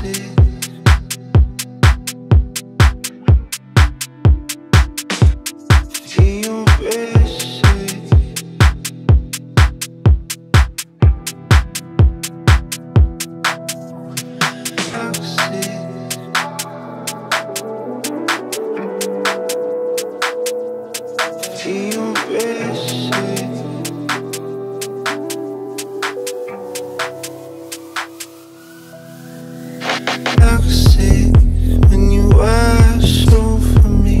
When you wash over me,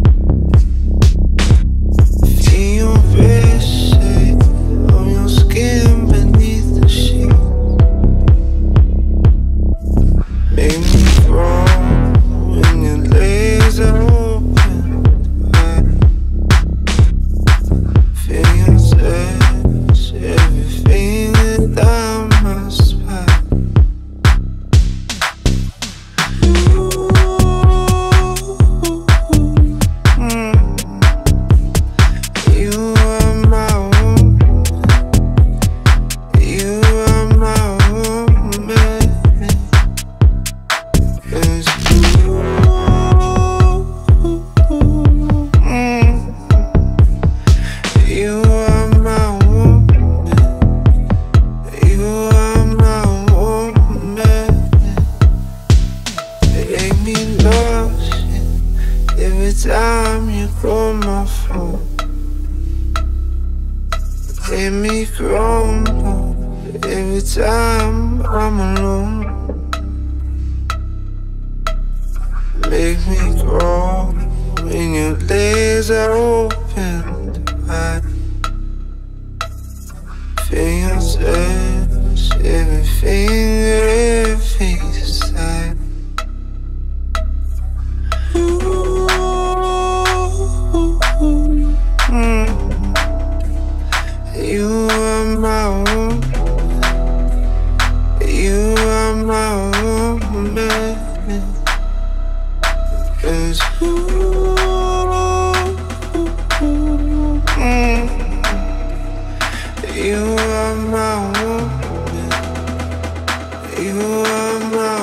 feel your breath shake on your skin beneath the sheet. Make me grow when your legs are open wide. Feel your touch, everything down my spine. Every time you call my phone, let me crumble. Every time I'm alone, make me grow when your legs are open wide. Feel your touch, everything, every side. You are my woman. You are my woman. 'Cause you are my woman. You are my